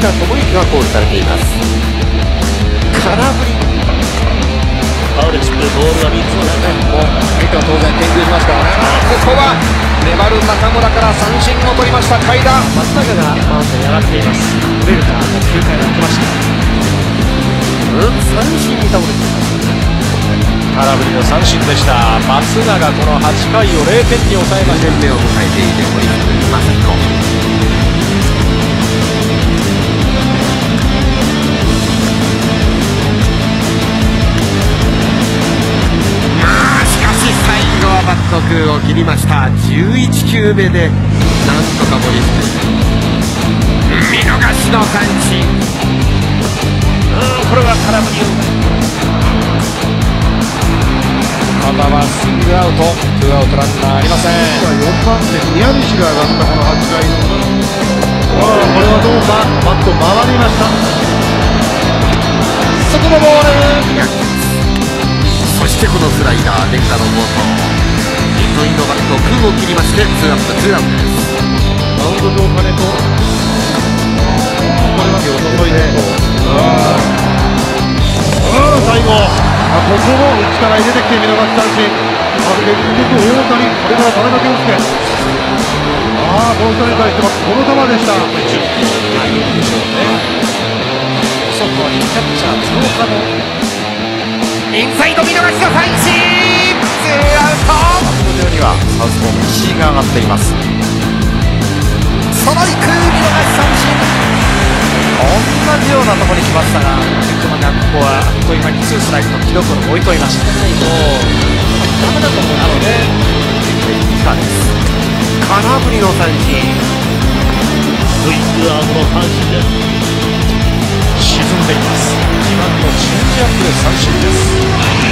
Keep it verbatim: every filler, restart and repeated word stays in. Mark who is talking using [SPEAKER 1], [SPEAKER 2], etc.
[SPEAKER 1] 田智之がコールされています。空振り。
[SPEAKER 2] ファウルチップ、ボールがみっつの中に
[SPEAKER 3] もう相手は当然研究しますからね。ここは粘る中村から三振を取りました海田。
[SPEAKER 2] 松永がマウンドに上がっています。ウェルターがきゅうかいに来ました。
[SPEAKER 1] うん、三振に倒れています。
[SPEAKER 3] 空振りの三振でした。松永このはちかいをゼロてんに抑えました。
[SPEAKER 1] にねんめを迎えていて森福正彦。バット空を切りました。じゅういちきゅうめでなんとか森福見逃しの三振。
[SPEAKER 2] うん、これは空振りを
[SPEAKER 3] 岡田はスイングアウト、ツーアウトランナーありません。
[SPEAKER 4] よんばん手宮西が上がったこのはちかいのこれはどうか。バット回りました。
[SPEAKER 3] 外のボール。
[SPEAKER 4] そしてこのスライダー伝家の暴投。糸井のバット空を切りましてツーアップツーアウトです。マウンド上金子、これは手を注いで、ああ最後、あここも内から入れてきて見逃し三振。あ結局大谷、これから田中圭介、ああこの人に対してはこの球でした。
[SPEAKER 3] いいでしょうね。外にキャッチャー鶴岡のインサイド見逃しの三振、ツーアウト。マウンド上にはサウスポー石井が上がっています。そのいく見逃し三振。同じようなところに来ましたが、結局までここはあっという間にツーストライクと記録を追い込みました。もうダメだと思うので、さあです。
[SPEAKER 1] 空振りの三振。
[SPEAKER 2] スイングアームの三振です。
[SPEAKER 3] 沈んでいます。にばんのチェンジアップで三振です。